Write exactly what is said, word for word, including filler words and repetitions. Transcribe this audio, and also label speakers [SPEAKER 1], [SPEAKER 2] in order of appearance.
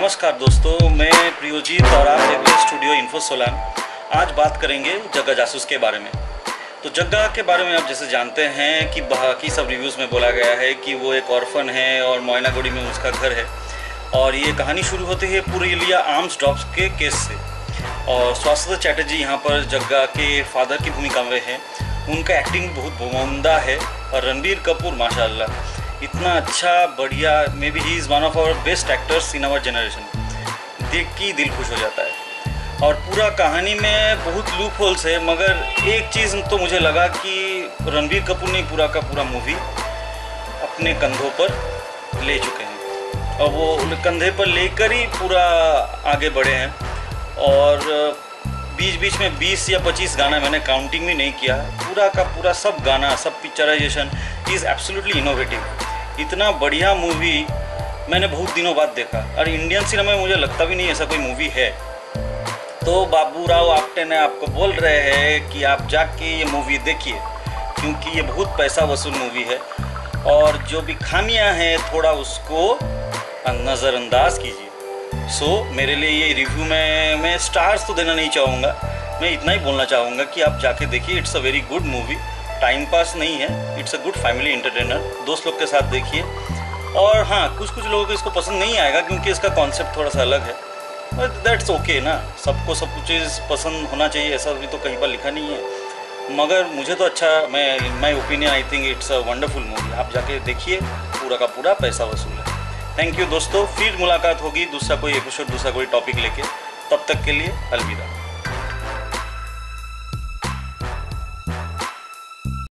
[SPEAKER 1] नमस्कार दोस्तों, मैं प्रियोजीत और आप देख रहे हैं स्टूडियो इन्फो सोलान। आज बात करेंगे जग्गा जासूस के बारे में। तो जग्गा के बारे में आप जैसे जानते हैं कि बाकी सब रिव्यूज़ में बोला गया है कि वो एक ऑर्फन है और मोइनागुड़ी में उसका घर है। और ये कहानी शुरू होती है पुरुलिया आर्म्स ड्रॉप्स के केस से। और स्वास्थ्य चैटर्जी यहाँ पर जग्गा के फादर की भूमिका में है। उनका एक्टिंग बहुत उम्दा है। और रणबीर कपूर माशाल्लाह इतना अच्छा बढ़िया, may be he is one of our best actors in our generation. देख के दिल खुश हो जाता है। और पूरा कहानी में बहुत लूप होल्स है, मगर एक चीज़ तो मुझे लगा कि रणबीर कपूर ने पूरा का पूरा मूवी अपने कंधों पर ले चुके हैं और वो कंधे पर लेकर ही पूरा आगे बढ़े हैं। और बीच बीच में बीस या पच्चीस गाना मैंने काउंटिंग भी नहीं किया, पूरा का पूरा सब गाना, सब पिक्चराइजेशन इज़ एब्सोल्युटली इनोवेटिव। इतना बढ़िया मूवी मैंने बहुत दिनों बाद देखा और इंडियन सिनेमा में मुझे लगता भी नहीं ऐसा कोई मूवी है। तो बाबू राव आप्टे ने आपको बोल रहे हैं कि आप जाके ये मूवी देखिए, क्योंकि ये बहुत पैसा वसूल मूवी है। और जो भी खामियां हैं थोड़ा उसको नज़रअंदाज कीजिए। सो so, मेरे लिए ये रिव्यू में मैं स्टार्स तो देना नहीं चाहूँगा, मैं इतना ही बोलना चाहूँगा कि आप जाके देखिए। It's a very good movie, time pass नहीं है, it's a good family entertainer. दोस्त लोग के साथ देखिए। और हाँ, कुछ कुछ लोगों को इसको पसंद नहीं आएगा क्योंकि इसका कॉन्सेप्ट थोड़ा सा अलग है, बट दैट्स ओके ना। सबको सब कुछ चीज़ पसंद होना चाहिए ऐसा भी तो कहीं पर लिखा नहीं है। मगर मुझे तो अच्छा, मैं in my opinion I think it's a wonderful movie. आप जाके देखिए, पूरा का पूरा पैसा वसूल है। थैंक यू दोस्तों, फिर मुलाकात होगी दूसरा कोई एपिसोड, दूसरा कोई टॉपिक लेके। तब तक के लिए अलविदा।